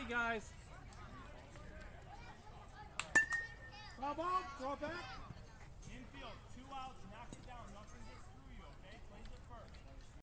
guys. Ball, throw it back. Infield, 2 outs, knock it down.